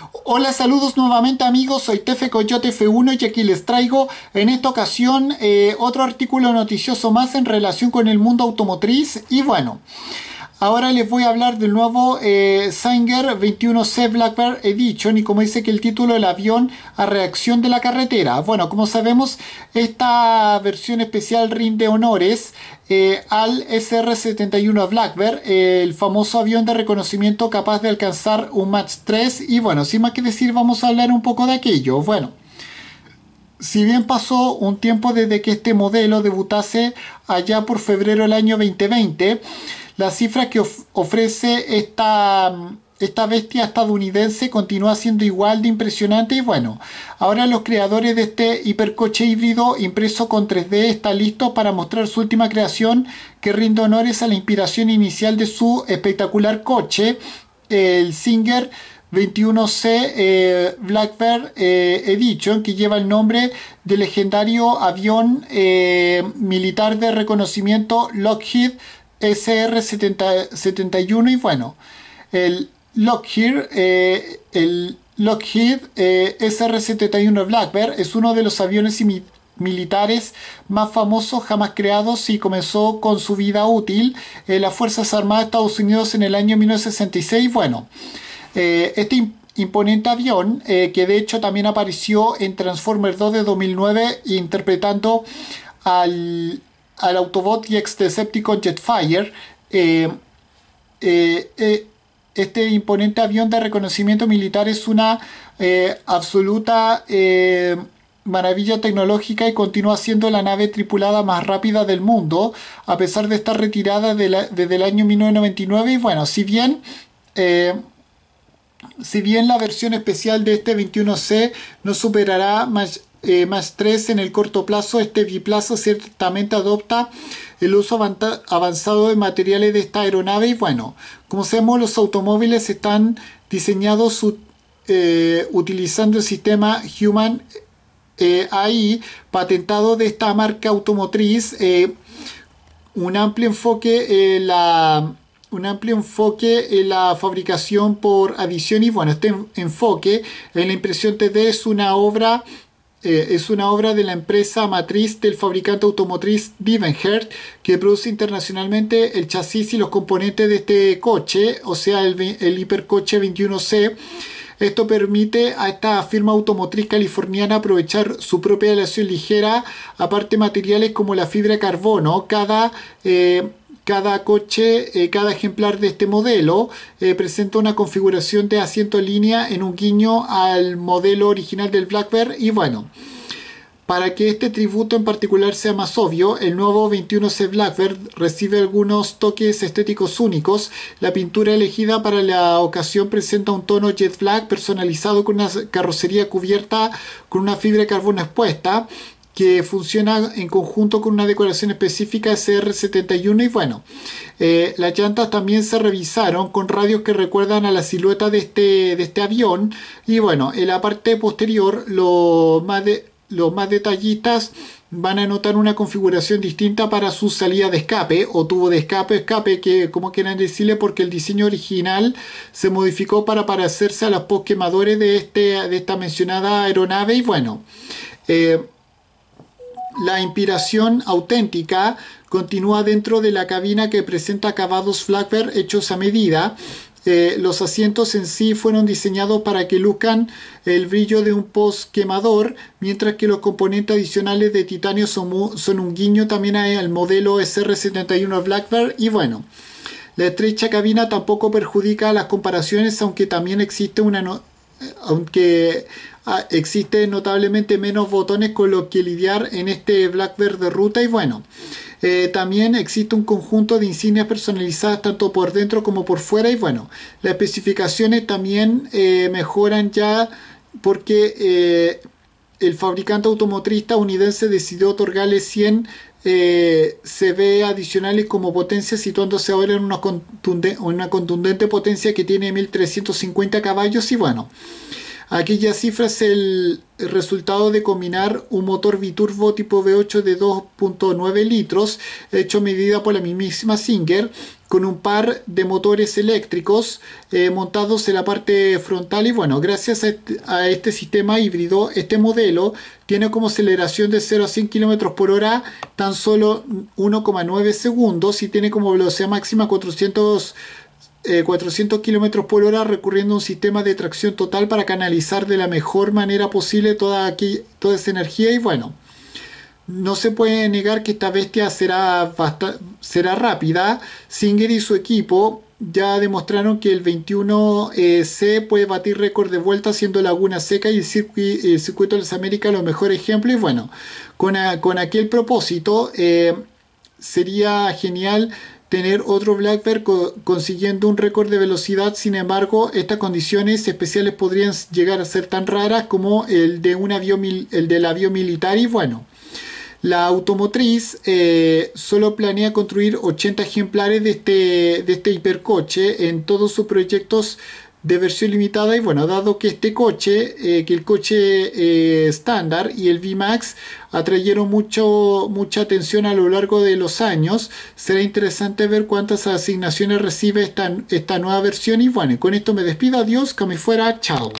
Hola, saludos nuevamente amigos, soy Tefe Coyote F1 y aquí les traigo en esta ocasión otro artículo noticioso más en relación con el mundo automotriz y bueno, ahora les voy a hablar del nuevo Singer 21C Black Bear Edition y como dice que el título del avión a reacción de la carretera. Bueno, como sabemos, esta versión especial rinde honores al SR-71 Black Bear, el famoso avión de reconocimiento capaz de alcanzar un Mach 3 y bueno, sin más que decir vamos a hablar un poco de aquello. Bueno, si bien pasó un tiempo desde que este modelo debutase allá por febrero del año 2020, la cifra que ofrece esta bestia estadounidense continúa siendo igual de impresionante y bueno, ahora los creadores de este hipercoche híbrido impreso con 3D están listos para mostrar su última creación que rinde honores a la inspiración inicial de su espectacular coche, el Singer 21C Black Bear Edition, que lleva el nombre del legendario avión militar de reconocimiento Lockheed SR-71 y bueno, el Lockheed SR-71 Black Bear es uno de los aviones militares más famosos jamás creados y comenzó con su vida útil en las Fuerzas Armadas de Estados Unidos en el año 1966. Bueno, este imponente avión, que de hecho también apareció en Transformers 2 de 2009 interpretando al Autobot y ex Decepticon Jetfire, este imponente avión de reconocimiento militar es una absoluta maravilla tecnológica y continúa siendo la nave tripulada más rápida del mundo, a pesar de estar retirada desde el año 1999. Y bueno, si bien la versión especial de este 21C no superará más 3 en el corto plazo, este biplazo ciertamente adopta el uso avanzado de materiales de esta aeronave y bueno, como sabemos los automóviles están diseñados utilizando el sistema Human AI patentado de esta marca automotriz, un amplio enfoque en la fabricación por adición y bueno, este enfoque en la impresión 3D es una obra de la empresa matriz del fabricante automotriz Devenhert, que produce internacionalmente el chasis y los componentes de este coche, o sea, el hipercoche 21C. Esto permite a esta firma automotriz californiana aprovechar su propia aleación ligera, aparte materiales como la fibra de carbono. Cada ejemplar de este modelo presenta una configuración de asiento en línea en un guiño al modelo original del Black Bear y bueno, para que este tributo en particular sea más obvio, el nuevo 21C Black Bear recibe algunos toques estéticos únicos. La pintura elegida para la ocasión presenta un tono jet black personalizado con una carrocería cubierta con una fibra de carbono expuesta, que funciona en conjunto con una decoración específica SR-71 y bueno, las llantas también se revisaron con radios que recuerdan a la silueta de este avión y bueno, en la parte posterior los más detallistas van a notar una configuración distinta para su salida de escape o tubo de escape, que como quieran decirle, porque el diseño original se modificó para parecerse a los postquemadores de esta mencionada aeronave y bueno, la inspiración auténtica continúa dentro de la cabina, que presenta acabados Black Bear hechos a medida. Los asientos en sí fueron diseñados para que luzcan el brillo de un post quemador, mientras que los componentes adicionales de titanio son un guiño también al modelo SR-71 Black Bear y bueno, la estrecha cabina tampoco perjudica las comparaciones, aunque existe notablemente menos botones con los que lidiar en este Black Bear de ruta y bueno, también existe un conjunto de insignias personalizadas tanto por dentro como por fuera y bueno, las especificaciones también mejoran ya porque el fabricante automotriz estadounidense decidió otorgarle 100 CV adicionales como potencia, situándose ahora en una contundente potencia que tiene 1350 caballos y bueno, Aquella cifra es el resultado de combinar un motor biturbo tipo V8 de 2.9 litros, hecho a medida por la mismísima Singer, con un par de motores eléctricos montados en la parte frontal. Y bueno, gracias a este sistema híbrido, este modelo tiene como aceleración de 0 a 100 km por hora tan solo 1,9 segundos y tiene como velocidad máxima 400 km por hora, recurriendo a un sistema de tracción total para canalizar de la mejor manera posible toda esa energía. Y bueno, no se puede negar que esta bestia será rápida. Singer y su equipo ya demostraron que el 21C puede batir récord de vuelta siendo Laguna Seca y el circuito de las Américas los mejores ejemplos. Y bueno, con aquel propósito sería genial tener otro Blackbird consiguiendo un récord de velocidad. Sin embargo, estas condiciones especiales podrían llegar a ser tan raras como el del avión militar. Y bueno, la automotriz solo planea construir 80 ejemplares de este hipercoche en todos sus proyectos de versión limitada. Y bueno, dado que que el coche estándar y el VMAX atrayeron mucha atención a lo largo de los años, será interesante ver cuántas asignaciones recibe esta nueva versión. Y bueno, con esto me despido, adiós, que me fuera, chao.